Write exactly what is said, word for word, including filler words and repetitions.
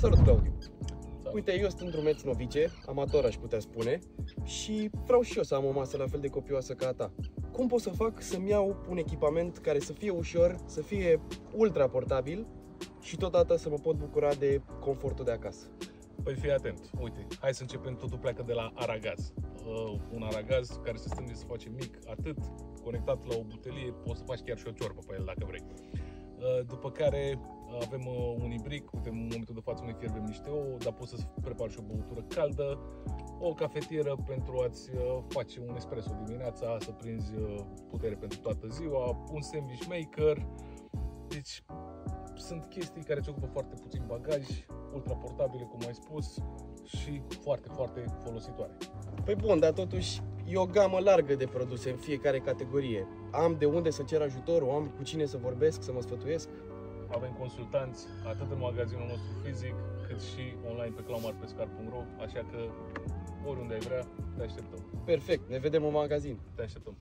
Salut, Claudiu! Uite, eu sunt un drumeț novice, amator aș putea spune, și vreau și eu să am o masă la fel de copioasă ca a ta. Cum pot să fac să-mi iau un echipament care să fie ușor, să fie ultra portabil și totodată să mă pot bucura de confortul de acasă? Păi fii atent, uite, hai să începem, totul pleacă de la aragaz. Uh, un aragaz care se strânge, se face mic, atât, conectat la o butelie, poți să faci chiar și o ciorbă pe el dacă vrei. Uh, după care avem uh, un ibric, uite, în momentul de față noi fierbem niște ouă, dar poți să prepari și o băutură caldă, o cafetieră pentru a-ți uh, face un espresso dimineața, să prinzi uh, putere pentru toată ziua, un sandwich maker. Deci sunt chestii care îți ocupă foarte puțin bagaj, ultra portabile, cum ai spus, și foarte, foarte folositoare. Păi bun, dar totuși e o gamă largă de produse în fiecare categorie. Am de unde să cer ajutor, o am cu cine să vorbesc, să mă sfătuiesc? Avem consultanți atât în magazinul nostru fizic, cât și online pe claumarpescar punct ro, așa că oriunde ai vrea, te așteptăm. Perfect, ne vedem în magazin. Te așteptăm.